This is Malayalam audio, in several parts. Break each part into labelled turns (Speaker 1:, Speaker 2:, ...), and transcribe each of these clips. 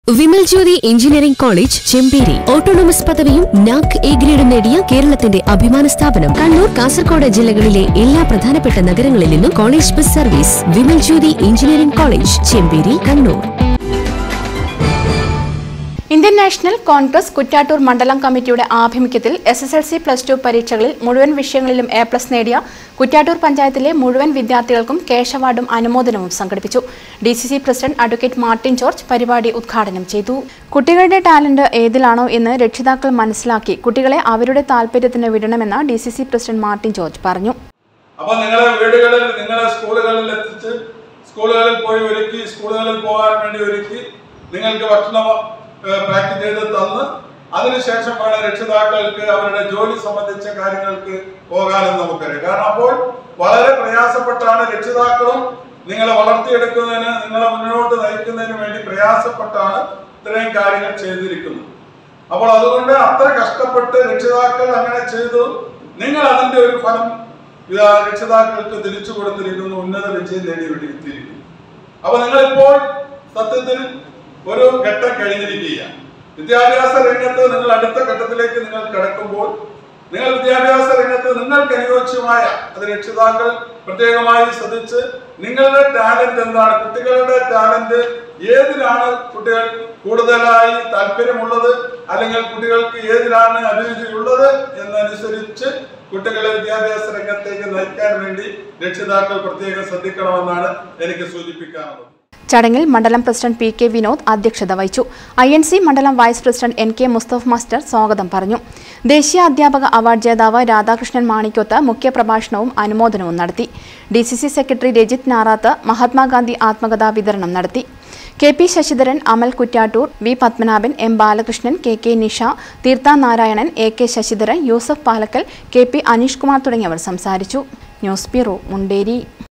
Speaker 1: Vimal Jyothi engineering college Chemperi autonomous പദവിയും നാക് എ ഗ്രേഡും നേടിയ കേരളത്തിന്റെ അഭിമാന സ്ഥാപനം. കണ്ണൂർ, കാസർഗോഡ് ജില്ലകളിലെ എല്ലാ പ്രധാനപ്പെട്ട നഗരങ്ങളിൽ നിന്നും college bus service. Vimal Jyothi engineering college Chemperi, Kannur.
Speaker 2: Indian National Congress Kuttiattoor മണ്ഡലം കമ്മിറ്റിയുടെ ആഭിമുഖ്യത്തിൽ SSLC +2 പരീക്ഷകളിൽ മുഴുവൻ വിഷയങ്ങളിലും A+ നേടിയ കുറ്റ്യാട്ടൂർ പഞ്ചായത്തിലെ മുഴുവൻ വിദ്യാർത്ഥികൾക്കും ക്യാഷ് അവാർഡും അനുമോദനവും സംഘടിപ്പിച്ചു. DCC president advocate Martin George പരിപാടി ഉദ്ഘാടനം ചെയ്തു. കുട്ടികളുടെ ടാലന്റ് ഏതിലാണോ എന്ന് രക്ഷിതാക്കൾ മനസ്സിലാക്കി കുട്ടികളെ അവരുടെ താൽപര്യത്തിന് വിടണമെന്ന് DCC പ്രസിഡന്റ് മാർട്ടിൻ ജോർജ് പറഞ്ഞു.
Speaker 3: അപ്പോൾ നിങ്ങളുടെ വീടുകളിൽ, നിങ്ങളുടെ സ്കൂളുകളിൽ എത്തിച്ച് സ്കൂളുകളിൽ പോയി ഒരുക്കി, സ്കൂളുകളിൽ പോകാൻ വേണ്ടി ഒരുക്കി നിങ്ങൾക്ക് ഭക്ഷണം പാക്ക് ചെയ്ത് തന്ന് അതിനുശേഷം വേണം രക്ഷിതാക്കൾക്ക് അവരുടെ ജോലി സംബന്ധിച്ച കാര്യങ്ങൾക്ക് പോകാനും നമുക്കറിയാം. കാരണം അപ്പോൾ വളരെ പ്രയാസപ്പെട്ടാണ് രക്ഷിതാക്കളും നിങ്ങളെ വളർത്തിയെടുക്കുന്നതിന്, നിങ്ങളെ മുന്നോട്ട് നയിക്കുന്നതിന് വേണ്ടി പ്രയാസപ്പെട്ടാണ് ഇത്രയും കാര്യങ്ങൾ ചെയ്തിരിക്കുന്നത്. അപ്പോൾ അതുകൊണ്ട് അത്ര കഷ്ടപ്പെട്ട് രക്ഷിതാക്കൾ അങ്ങനെ ചെയ്തു. നിങ്ങൾ അതിന്റെ ഒരു ഫലം രക്ഷിതാക്കൾക്ക് തിരിച്ചു കൊടുത്തിരിക്കുന്നു, ഉന്നത വിജയം നേടിയെടുത്തിരിക്കുന്നു. അപ്പൊ നിങ്ങളിപ്പോൾ സത്യത്തിൽ ഒരു ഘട്ടം കഴിഞ്ഞിരിക്കുകയാണ്. വിദ്യാഭ്യാസ രംഗത്ത് നിങ്ങൾ അടുത്ത ഘട്ടത്തിലേക്ക് നിങ്ങൾ കടക്കുമ്പോൾ നിങ്ങൾ വിദ്യാഭ്യാസ രംഗത്ത് നിങ്ങൾക്ക് അനുയോജ്യമായ അത് രക്ഷിതാക്കൾ പ്രത്യേകമായി ശ്രദ്ധിച്ച് നിങ്ങളുടെ ടാലന്റ് എന്താണ്, കുട്ടികളുടെ ടാലന്റ് ഏതിലാണ് കുട്ടികൾ കൂടുതലായി താല്പര്യമുള്ളത്, അല്ലെങ്കിൽ കുട്ടികൾക്ക് ഏതിലാണ് അഭിരുചിയുള്ളത് എന്നനുസരിച്ച് കുട്ടികളെ വിദ്യാഭ്യാസ രംഗത്തേക്ക് നയിക്കാൻ വേണ്ടി രക്ഷിതാക്കൾ പ്രത്യേകം ശ്രദ്ധിക്കണമെന്നാണ് എനിക്ക് സൂചിപ്പിക്കാനുള്ളത്.
Speaker 2: ചടങ്ങിൽ മണ്ഡലം പ്രസിഡന്റ് PK വിനോദ് അധ്യക്ഷത വഹിച്ചു. INC മണ്ഡലം vice president NK Mustafa master സ്വാഗതം പറഞ്ഞു. ദേശീയ അധ്യാപക അവാർഡ് ജേതാവ് രാധാകൃഷ്ണൻ മാണിക്കോത്ത് മുഖ്യപ്രഭാഷണവും അനുമോദനവും നടത്തി. DCC സെക്രട്ടറി രജിത് നാറാത്ത് മഹാത്മാഗാന്ധി ആത്മകഥാ വിതരണം നടത്തി. KP ശശിധരൻ, അമൽ Kuttiattoor, V Padmanabhan, M Balakrishnan, KK Nisha, തീർത്ഥ നാരായണൻ, AK ശശിധരൻ, യൂസഫ് പാലക്കൽ, KP അനീഷ് കുമാർ തുടങ്ങിയവർ സംസാരിച്ചു. News bureau, Munderi.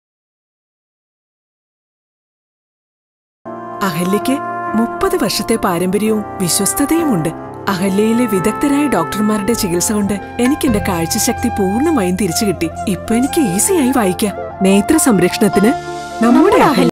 Speaker 4: അഹല്യയ്ക്ക് 30 വർഷത്തെ പാരമ്പര്യവും വിശ്വസ്തതയുമുണ്ട്. അഹല്യയിലെ വിദഗ്ധരായ ഡോക്ടർമാരുടെ ചികിത്സ കൊണ്ട് എനിക്ക് എന്റെ കാഴ്ചശക്തി പൂർണ്ണമായും തിരിച്ചു കിട്ടി. ഇപ്പൊ എനിക്ക് ഈസിയായി വായിക്കാം. നേത്ര സംരക്ഷണത്തിന് നമ്മുടെ അഹല്യ.